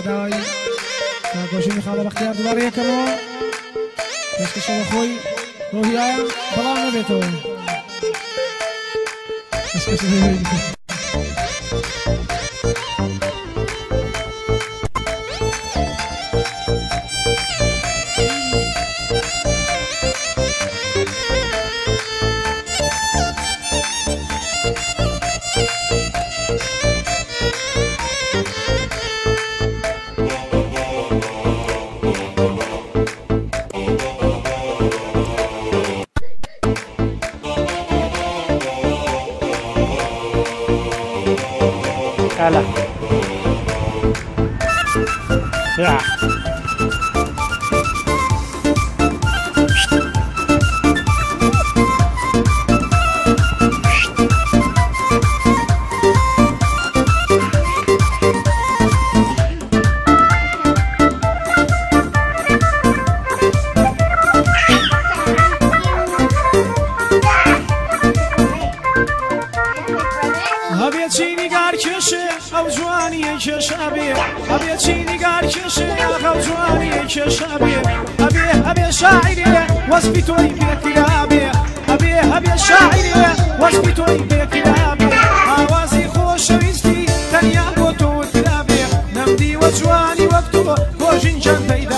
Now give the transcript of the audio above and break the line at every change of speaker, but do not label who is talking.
بەداوای گۆژینی خاڵە بەختیار دوبارە یەکەمەوە پێشکەشەوە خۆی ڕۆحیایە بەڵام نەبێتەوە
هلا يا
ئەو جوانیە کێشابێ ئەبێ چینی گار کێشێ ئەو جوانیە کێشابێ ئەبێ شاعیرێ وەسفی تۆی بێکرابێ ئەبێ شاعیرێ وەسفی تۆی بێکرابێ ئاوازی خۆشەویستی تەنیا بۆ تۆ وترابێ نەمدیوە جوانی وەک تۆ گۆژین چەند پەیدا